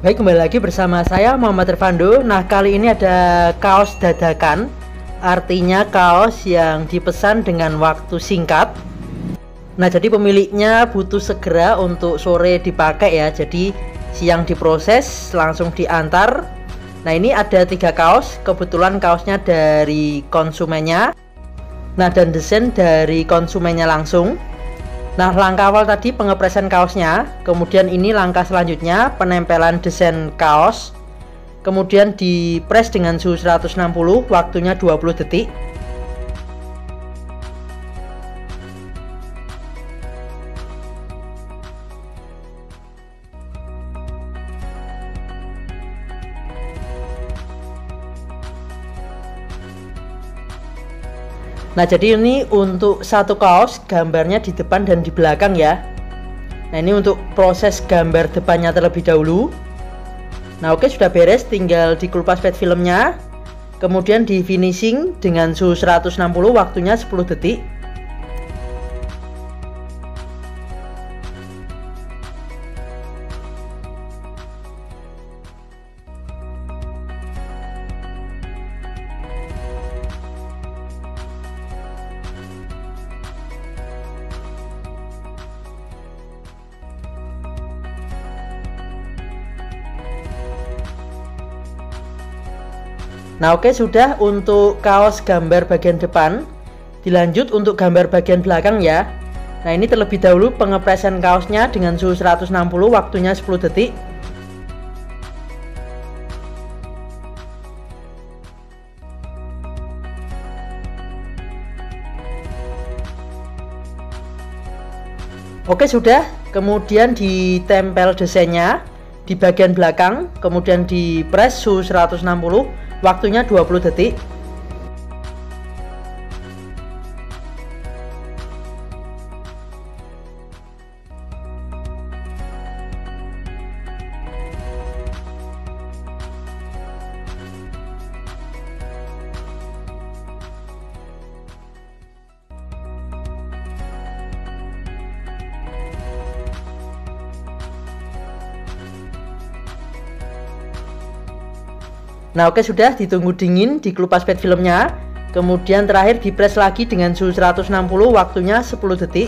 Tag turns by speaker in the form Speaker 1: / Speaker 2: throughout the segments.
Speaker 1: Baik, kembali lagi bersama saya Muhammad Irfando. Nah, kali ini ada kaos dadakan. Artinya kaos yang dipesan dengan waktu singkat. Nah, jadi pemiliknya butuh segera untuk sore dipakai ya. Jadi siang diproses, langsung diantar. Nah, ini ada 3 kaos. Kebetulan kaosnya dari konsumennya. Nah, dan desain dari konsumennya langsung. Nah, langkah awal tadi pengepresan kaosnya, kemudian ini langkah selanjutnya penempelan desain kaos, kemudian dipres dengan suhu 160, waktunya 20 detik. Nah, jadi ini untuk satu kaos gambarnya di depan dan di belakang ya. Nah, ini untuk proses gambar depannya terlebih dahulu. Nah, oke, sudah beres, tinggal dikelupas pet filmnya. Kemudian di finishing dengan suhu 160, waktunya 10 detik. Nah, oke, sudah untuk kaos gambar bagian depan. Dilanjut untuk gambar bagian belakang ya. Nah, ini terlebih dahulu pengepresan kaosnya dengan suhu 160, waktunya 10 detik. Oke, sudah. Kemudian ditempel desainnya di bagian belakang, kemudian dipres suhu 160, waktunya 20 detik. Nah, oke, sudah ditunggu dingin, dikelupas pet filmnya. Kemudian terakhir dipres lagi dengan suhu 160, waktunya 10 detik.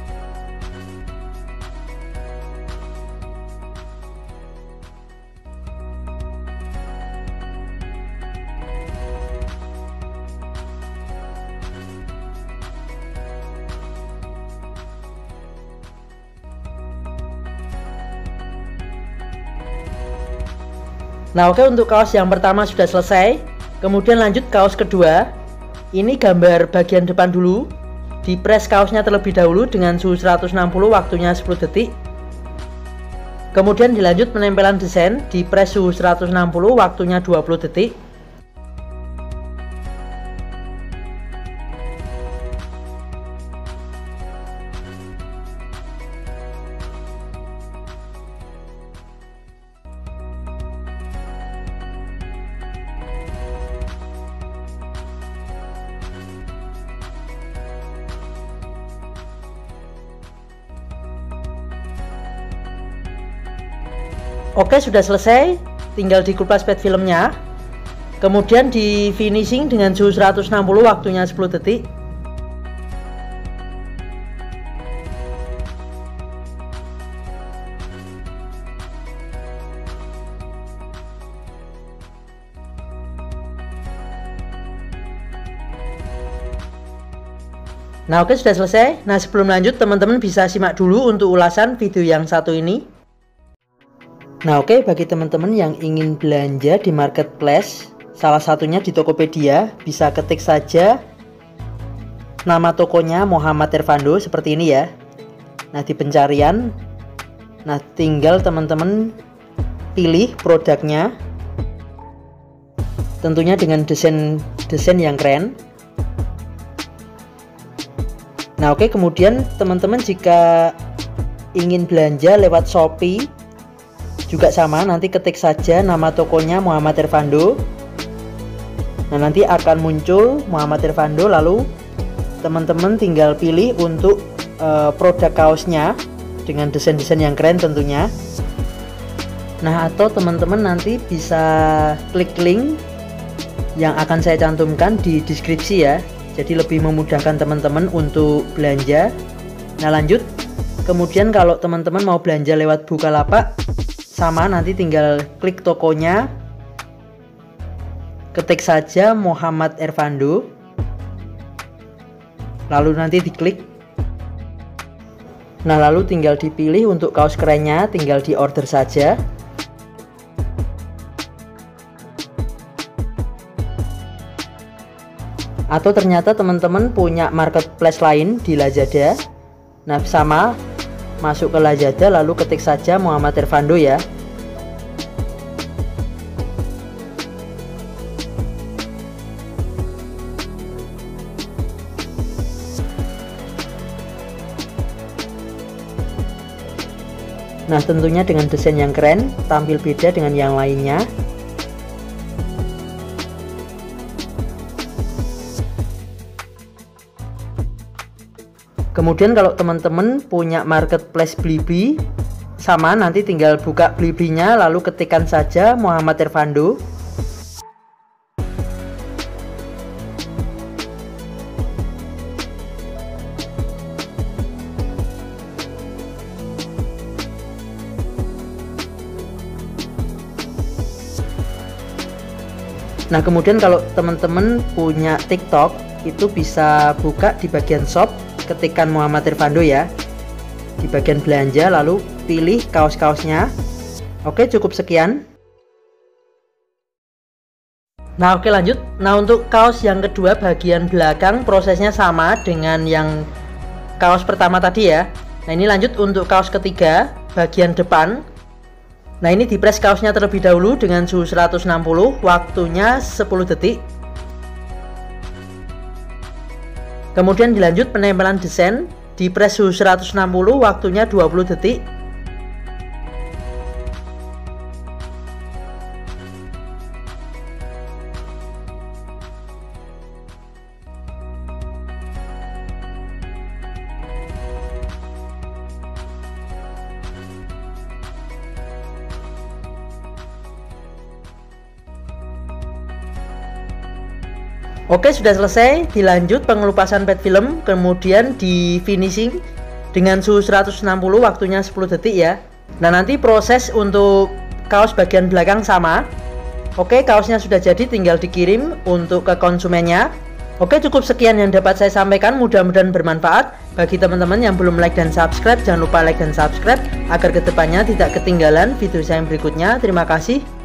Speaker 1: Nah, oke, untuk kaos yang pertama sudah selesai. Kemudian lanjut kaos kedua. Ini gambar bagian depan dulu. Dipres kaosnya terlebih dahulu dengan suhu 160, waktunya 10 detik. Kemudian dilanjut penempelan desain, dipres suhu 160, waktunya 20 detik. Oke, sudah selesai, tinggal dikelupas pet filmnya. Kemudian di finishing dengan suhu 160, waktunya 10 detik. Nah, oke, sudah selesai. Nah, sebelum lanjut teman-teman bisa simak dulu untuk ulasan video yang satu ini. Nah, oke, bagi teman-teman yang ingin belanja di marketplace, salah satunya di Tokopedia, bisa ketik saja nama tokonya Muhammad Irfando seperti ini ya. Nah, di pencarian, nah tinggal teman-teman pilih produknya, tentunya dengan desain yang keren. Nah, oke, kemudian teman-teman jika ingin belanja lewat Shopee juga sama, nanti ketik saja nama tokonya Muhammad Irfando. Nah, nanti akan muncul Muhammad Irfando, lalu teman-teman tinggal pilih untuk produk kaosnya dengan desain-desain yang keren tentunya. Nah, atau teman-teman nanti bisa klik link yang akan saya cantumkan di deskripsi ya. Jadi lebih memudahkan teman-teman untuk belanja. Nah, lanjut. Kemudian kalau teman-teman mau belanja lewat Bukalapak, sama nanti tinggal klik tokonya. Ketik saja Muhammad Ervando. Lalu nanti diklik. Nah, lalu tinggal dipilih untuk kaos kerennya, tinggal di order saja. Atau ternyata teman-teman punya marketplace lain di Lazada. Nah, sama, masuk ke Lazada lalu ketik saja Muhammad Ervando ya. Nah, tentunya dengan desain yang keren, tampil beda dengan yang lainnya. Kemudian kalau teman-teman punya marketplace Blibli, sama nanti tinggal buka Bliblinya lalu ketikkan saja Muhammad Ervando. Nah, kemudian kalau teman-teman punya TikTok, itu bisa buka di bagian shop, ketikkan Muhammad Ervando ya. Di bagian belanja lalu pilih kaos-kaosnya. Oke, cukup sekian. Nah, oke lanjut. Nah, untuk kaos yang kedua bagian belakang prosesnya sama dengan yang kaos pertama tadi ya. Nah, ini lanjut untuk kaos ketiga bagian depan. Nah, ini dipres kaosnya terlebih dahulu dengan suhu 160, waktunya 10 detik. Kemudian dilanjut penempelan desain, dipres suhu 160, waktunya 20 detik. Oke, sudah selesai. Dilanjut pengelupasan pet film, kemudian di finishing dengan suhu 160, waktunya 10 detik ya. Nah, nanti proses untuk kaos bagian belakang sama. Oke, kaosnya sudah jadi, tinggal dikirim untuk ke konsumennya. Oke, cukup sekian yang dapat saya sampaikan, mudah-mudahan bermanfaat. Bagi teman-teman yang belum like dan subscribe, jangan lupa like dan subscribe agar kedepannya tidak ketinggalan video saya yang berikutnya. Terima kasih.